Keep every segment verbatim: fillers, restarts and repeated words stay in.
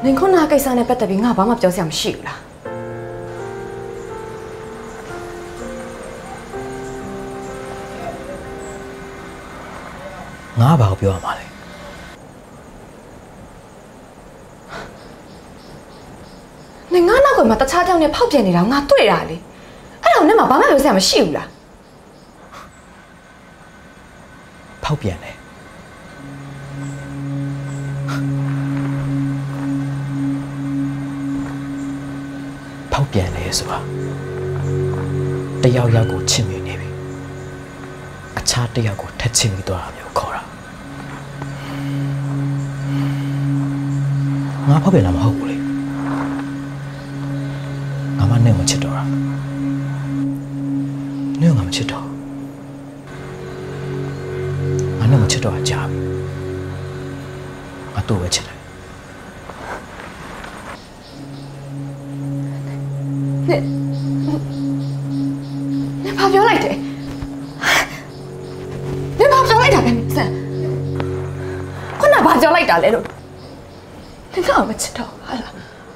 您可哪个生的不特别，我爸妈表示唔少啦。 我爸表阿妈嘞， 你我那个嘛，得差点你跑偏你了，我对啦哩。哎呀，你嘛爸妈表示唔少啦。 跑偏嘞。 跑偏嘞是吧？တယောက်ယောက်ကိုချစ်မိနေပြီ။အခြားတယောက်ကိုထက်ချစ်မိသွားတာမျိုးခေါ်တာ။ငါဖောက်ပြန်လာမဟုတ်ဘူးလေ။ငါမနဲ့မချစ်တော့တာ။နင်ကငါမချစ်တော့။ငါနဲ့မချစ်တော့ကြာပြီ။ငါတို့ပဲချစ်တယ်။你你跑表来的，你跑表来的咩事？我哪跑表来的嘞？你讲我知道，好了。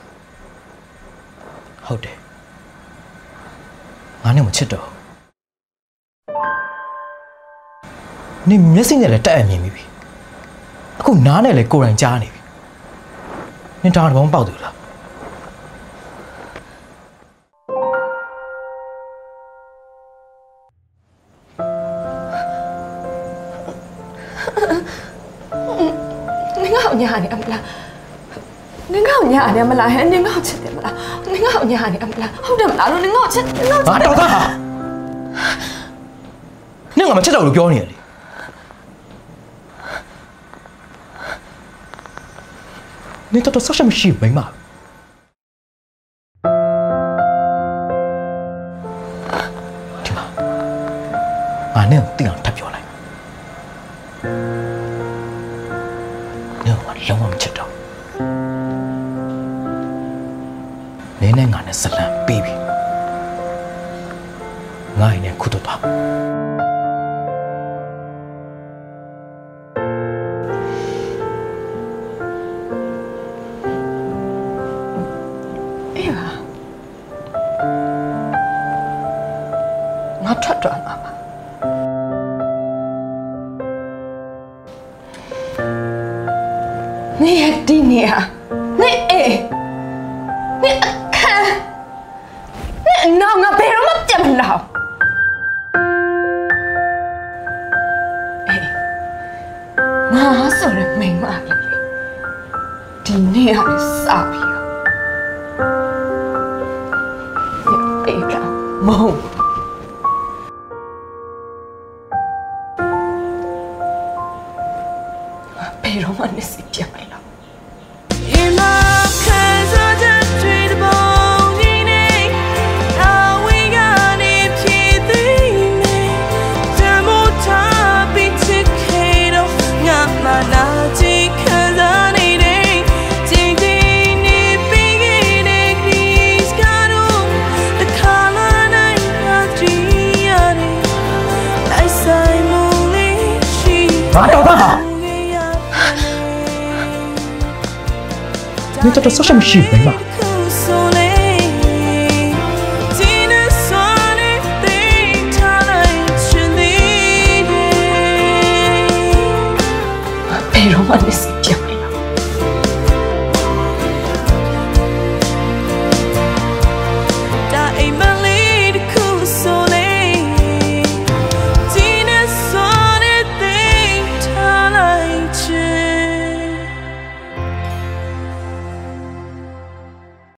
ဟုတ်တယ်ငါနဲ့မချစ်တော့နင်မျက်စိနဲ့လည်းတက်အမြင်ပြီအခုနားနဲ့လည်းကိုယ်တိုင်ကြားနေပြီနင်ဒါတော့ပေါက်တယ်လား你好你阿姆拉，你好你阿姆拉，你好吃的姆拉，你好你阿姆拉，好的姆拉，你好吃，你好吃。啊，豆豆， 你我咪出到嚟講嘢嚟。你豆豆識什麼事明嘛？點啊？啊，你點樣答咗嚟？ လုံးဝမချစ်တော့နင်းနဲ့ငါနဲ့ဇလန်ပြီးပြီငါ့နဲ့ခုတော့ပါအေးပါငါထွက်တော့မှာပါ 你也弟你啊，你哎，你看，你闹我别人么这么闹？哎，我说人没嘛的，弟你啊的傻逼啊，你背着梦。 被容万的死变没了。 啊，豆豆好。 你这都说什么事情嘛？